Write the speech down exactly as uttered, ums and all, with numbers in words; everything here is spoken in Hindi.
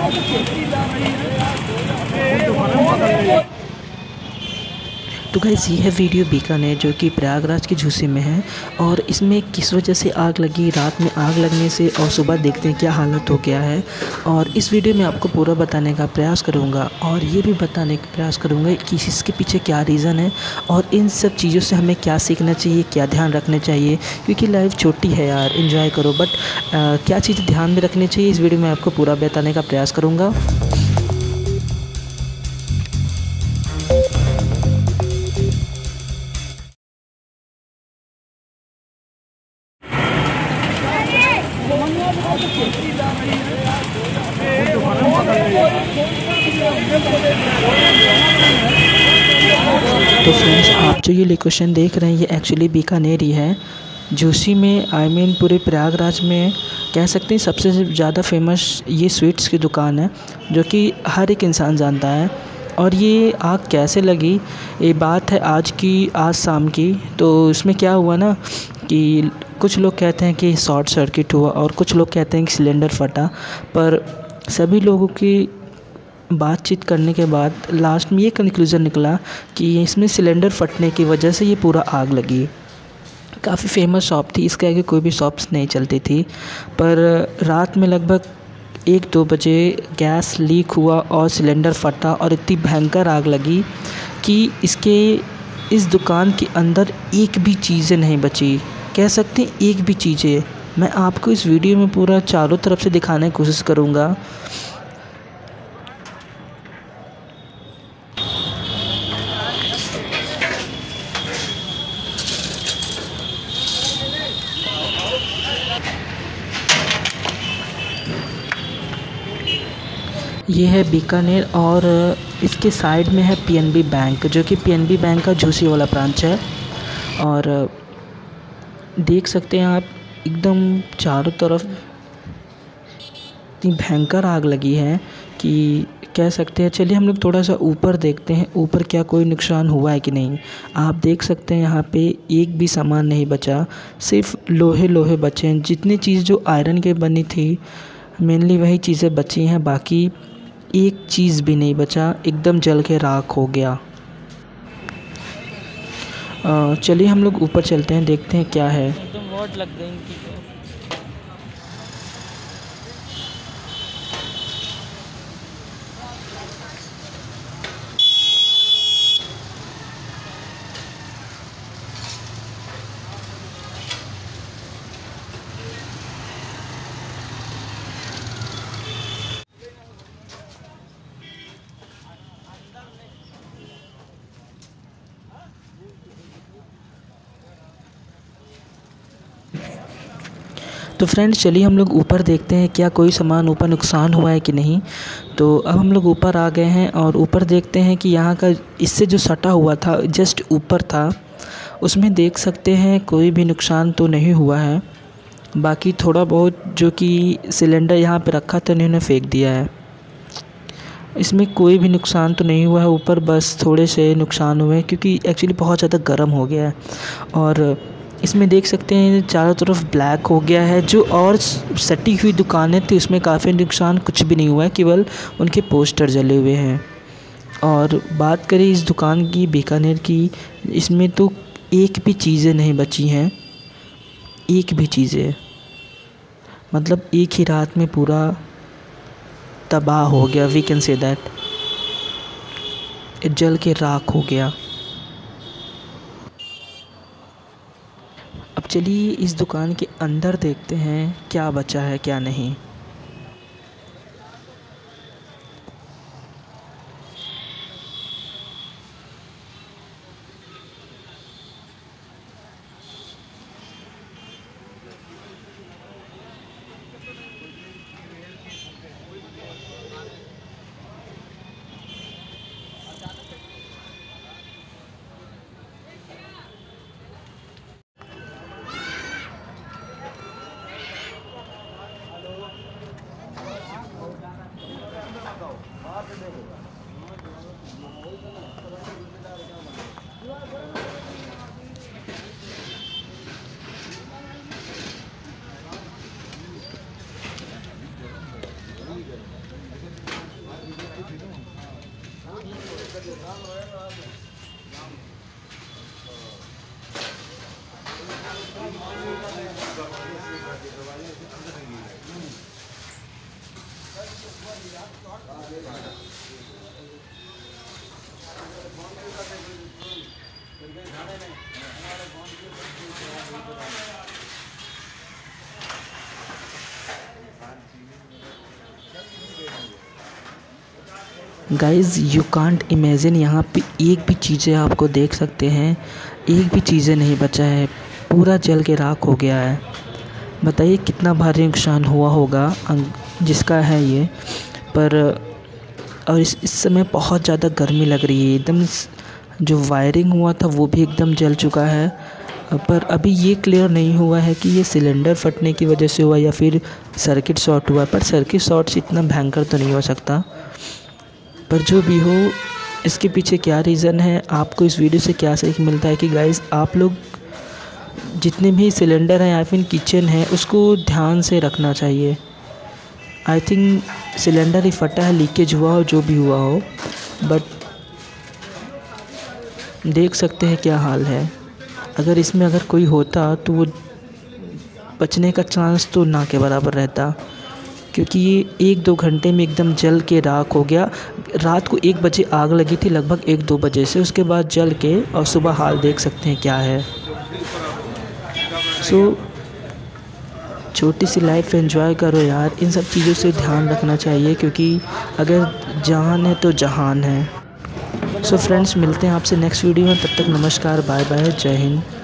तो गाइस ये है वीडियो बीकानेर जो कि प्रयागराज के झूसे में है और इसमें किस वजह से आग लगी, रात में आग लगने से, और सुबह देखते हैं क्या हालत हो गया है। और इस वीडियो में आपको पूरा बताने का प्रयास करूंगा और ये भी बताने का प्रयास करूंगा कि इसके पीछे क्या रीज़न है और इन सब चीज़ों से हमें क्या सीखना चाहिए, क्या ध्यान रखना चाहिए। क्योंकि लाइफ छोटी है यार, इन्जॉय करो, बट आ, क्या चीज़ ध्यान में रखनी चाहिए इस वीडियो में आपको पूरा बताने का प्रयास करूँगा। तो फ्रेंड्स, आप जो ये लोकेशन देख रहे हैं ये एक्चुअली बीकानेर ही है, झूसी में। आई मीन पूरे प्रयागराज में कह सकते हैं सबसे ज़्यादा फेमस ये स्वीट्स की दुकान है जो कि हर एक इंसान जानता है। और ये आग कैसे लगी, ये बात है आज की, आज शाम की। तो इसमें क्या हुआ ना कि कुछ लोग कहते हैं कि शॉर्ट सर्किट हुआ और कुछ लोग कहते हैं कि सिलेंडर फटा, पर सभी लोगों की बातचीत करने के बाद लास्ट में ये कंक्लूज़न निकला कि इसमें सिलेंडर फटने की वजह से ये पूरा आग लगी। काफ़ी फेमस शॉप थी, इसके आगे कोई भी शॉप्स नहीं चलती थी, पर रात में लगभग एक दो बजे गैस लीक हुआ और सिलेंडर फटा और इतनी भयंकर आग लगी कि इसके इस दुकान के अंदर एक भी चीज़ें नहीं बची। कह सकते हैं एक भी चीज़ें। मैं आपको इस वीडियो में पूरा चारों तरफ से दिखाने की कोशिश करूँगा। ये है बीकानेर और इसके साइड में है पीएनबी बैंक, जो कि पीएनबी बैंक का झूसी वाला ब्रांच है। और देख सकते हैं आप एकदम चारों तरफ इतनी भयंकर आग लगी है कि कह सकते हैं। चलिए हम लोग थोड़ा सा ऊपर देखते हैं, ऊपर क्या कोई नुकसान हुआ है कि नहीं। आप देख सकते हैं यहाँ पे एक भी सामान नहीं बचा, सिर्फ लोहे लोहे बचे हैं। जितनी चीज़ जो आयरन के बनी थी मेनली वही चीज़ें बची हैं, बाकी एक चीज़ भी नहीं बचा, एकदम जल के राख हो गया। चलिए हम लोग ऊपर चलते हैं, देखते हैं क्या है। एकदम वॉट लग गई इनकी। तो फ्रेंड्स चलिए हम लोग ऊपर देखते हैं क्या कोई सामान ऊपर नुकसान हुआ है कि नहीं। तो अब हम लोग ऊपर आ गए हैं और ऊपर देखते हैं कि यहाँ का इससे जो सटा हुआ था जस्ट ऊपर था, उसमें देख सकते हैं कोई भी नुकसान तो नहीं हुआ है। बाकी थोड़ा बहुत जो कि सिलेंडर यहाँ पे रखा था इन्होंने फेंक दिया है। इसमें कोई भी नुकसान तो नहीं हुआ है, ऊपर बस थोड़े से नुकसान हुए क्योंकि एक्चुअली बहुत ज़्यादा गर्म हो गया है। और इसमें देख सकते हैं चारों तरफ ब्लैक हो गया है। जो और सटी हुई दुकानें थी उसमें काफ़ी नुकसान कुछ भी नहीं हुआ है, केवल उनके पोस्टर जले हुए हैं। और बात करें इस दुकान की, बीकानेर की, इसमें तो एक भी चीज़ें नहीं बची हैं, एक भी चीज़ें। मतलब एक ही रात में पूरा तबाह हो गया, वी कैन से दैट, जल के राख हो गया। अब चलिए इस दुकान के अंदर देखते हैं क्या बचा है क्या नहीं। गाइज़ यू कांट इमेजिन, यहाँ पे एक भी चीज़ें आपको देख सकते हैं, एक भी चीज़ें नहीं बचा है, पूरा जल के राख हो गया है। बताइए कितना भारी नुकसान हुआ होगा जिसका है ये। पर और इस इस समय बहुत ज़्यादा गर्मी लग रही है, एकदम जो वायरिंग हुआ था वो भी एकदम जल चुका है। पर अभी ये क्लियर नहीं हुआ है कि ये सिलेंडर फटने की वजह से हुआ या फिर सर्किट शॉर्ट हुआ। पर सर्किट शॉर्ट से इतना भयंकर तो नहीं हो सकता, पर जो भी हो इसके पीछे क्या रीज़न है, आपको इस वीडियो से क्या सीख मिलता है कि गाइज़ आप लोग जितने भी सिलेंडर हैं या फिर किचन है उसको ध्यान से रखना चाहिए। आई थिंक सिलेंडर ही फटा है, लीकेज हुआ हो, जो भी हुआ हो, बट देख सकते हैं क्या हाल है। अगर इसमें अगर कोई होता तो वो बचने का चांस तो ना के बराबर रहता, क्योंकि ये एक दो घंटे में एकदम जल के राख हो गया। रात को एक बजे आग लगी थी, लगभग एक दो बजे से, उसके बाद जल के, और सुबह हाल देख सकते हैं क्या है। सो so, छोटी सी लाइफ एंजॉय करो यार, इन सब चीज़ों से ध्यान रखना चाहिए, क्योंकि अगर जान है तो जहान है। सो so फ्रेंड्स, मिलते हैं आपसे नेक्स्ट वीडियो में, तब तक नमस्कार, बाय बाय, जय हिंद।